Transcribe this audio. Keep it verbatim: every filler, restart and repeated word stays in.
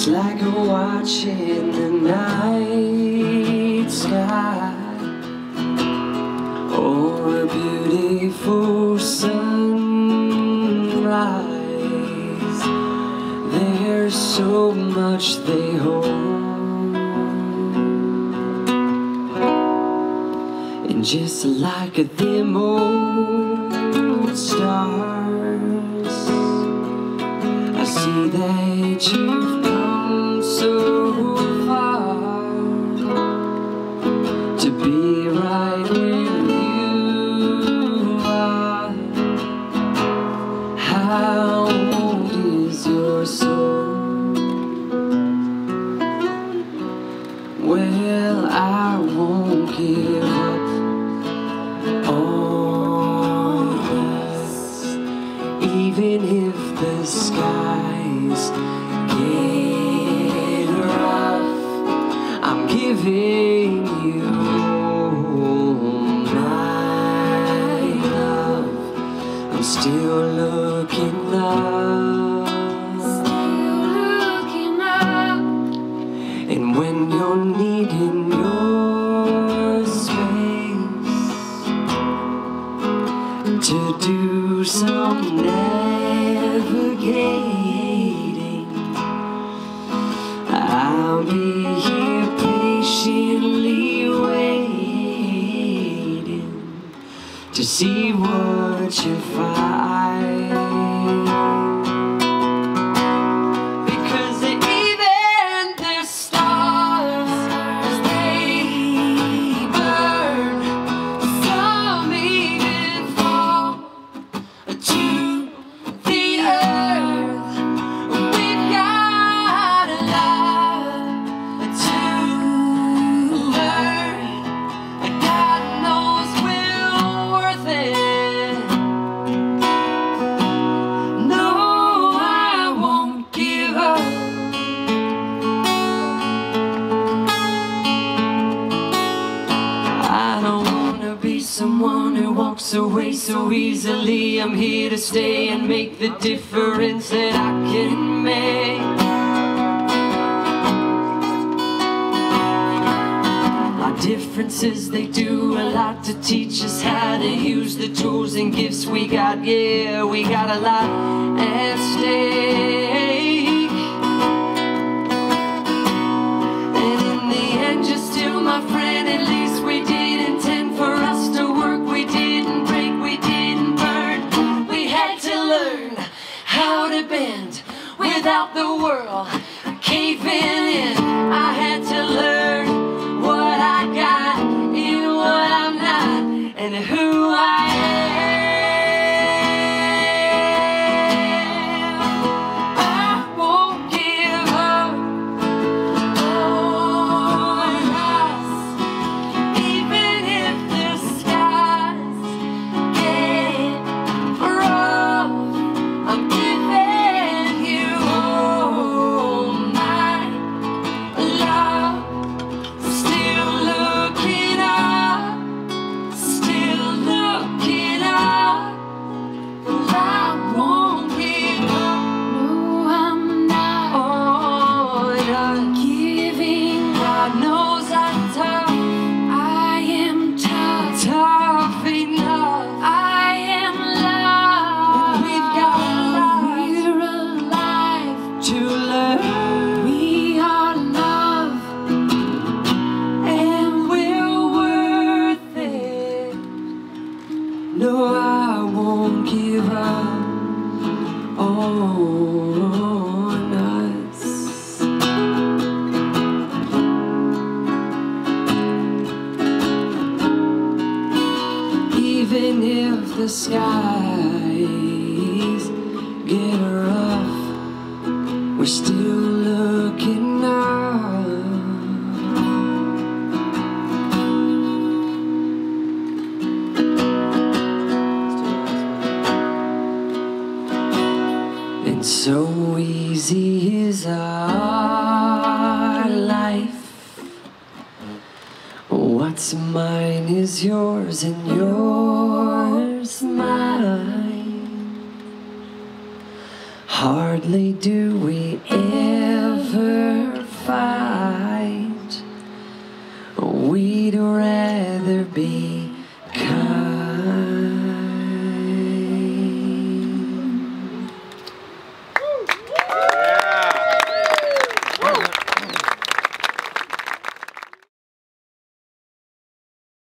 It's like a watch in the night sky, or a beautiful sunrise. There's so much they hold, and just like them old stars, I see that you've come so far to be right where you are. How old is your soul? Well, I won't give up on us, even if the skies get rough. I'm giving you my love. I'm still looking up, still looking up. And when you're needing your space to do some navigating, I'll be here patiently waiting to see what you find. Because even the stars, they burn. Some even fall to the earth. We've got a lot to learn. God knows we're worth it. No, I won't give up. I don't wanna be someone who walks away so easily. I'm here to stay and make the difference that I can make. Our differences, they do a lot to teach us how to use the tools and gifts we got. Yeah, we got a lot at stake. And in the end, you're still my friend. At least we did intend for us to work. We didn't break, we didn't burn. We had to learn how to bend without the world caving in. I had to learn what I got in what I'm not and who I am. I won't give up on us, even if the skies get rough. I'm giving you all my love. Still looking up, still looking up. I won't give up. No, I'm not. Oh, I'm giving. God knows I'm tough. I am tough, tough enough. I am loved. We've got love. We're alive to learn. We are love, and we're worth it. No, I won't give up on us. Even if the skies get rough, we're still looking up. And so easy is our life. What's mine is yours, and yours mine. Hardly do we ever never fight. We'd rather be